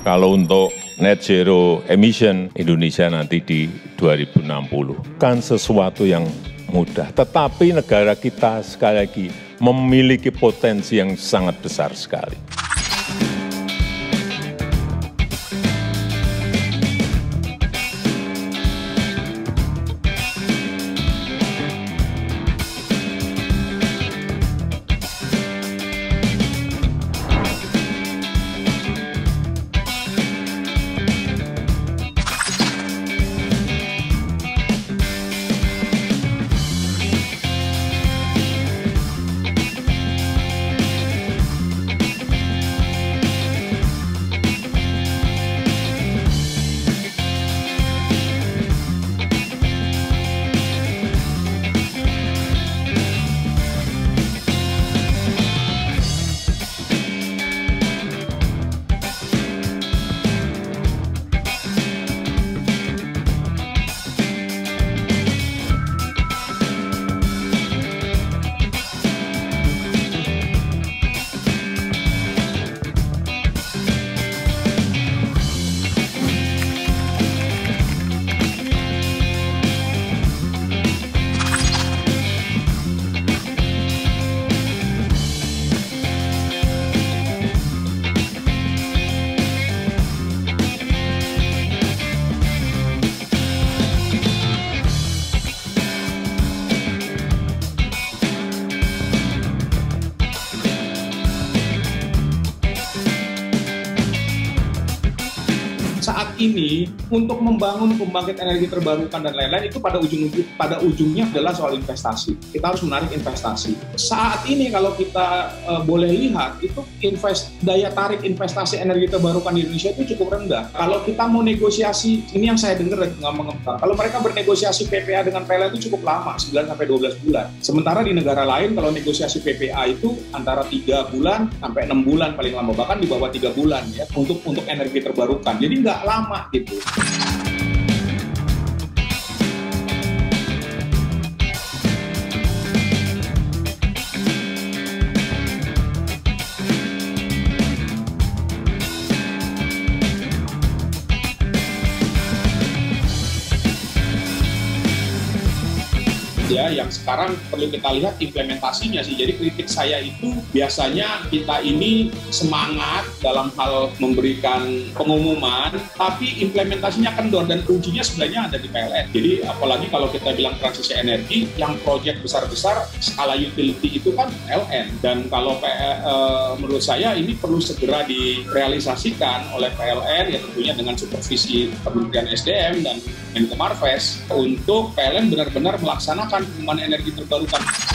Kalau untuk net zero emission Indonesia nanti di 2060 kan sesuatu yang mudah, tetapi negara kita sekali lagi memiliki potensi yang sangat besar sekali. Saat ini untuk membangun pembangkit energi terbarukan dan lain-lain itu pada ujungnya adalah soal investasi. Kita harus menarik investasi. Saat ini kalau kita boleh lihat itu daya tarik investasi energi terbarukan di Indonesia itu cukup rendah. Kalau kita mau negosiasi, ini yang saya dengar dari pengamat, kalau mereka bernegosiasi PPA dengan PLN itu cukup lama, 9-12 bulan. Sementara di negara lain kalau negosiasi PPA itu antara 3 bulan sampai 6 bulan paling lama, bahkan di bawah 3 bulan ya untuk energi terbarukan. Jadi nggak lama gitu. Ya, yang sekarang perlu kita lihat implementasinya sih. Jadi kritik saya itu biasanya kita ini semangat dalam hal memberikan pengumuman, tapi implementasinya kendor dan kuncinya sebenarnya ada di PLN. Jadi apalagi kalau kita bilang transisi energi, yang proyek besar-besar skala utility itu kan PLN. Dan kalau menurut saya ini perlu segera direalisasikan oleh PLN, ya tentunya dengan supervisi Kementerian SDM dan Menko Marves untuk PLN benar-benar melaksanakan pengembangan energi terbarukan.